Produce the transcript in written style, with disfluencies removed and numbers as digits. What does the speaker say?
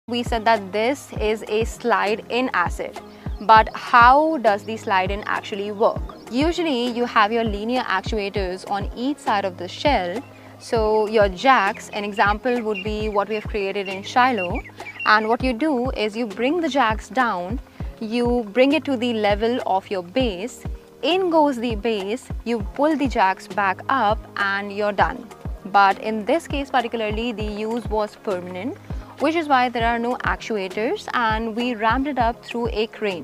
We said that this is a slide-in acid. But how does the slide-in actually work? Usually you have your linear actuators on each side of the shell. So your jacks, an example would be what we have created in Shiloh. And what you do is you bring the jacks down, you bring it to the level of your base, in goes the base, you pull the jacks back up and you're done. But in this case particularly, the use was permanent, which is why there are no actuators and we ramped it up through a crane.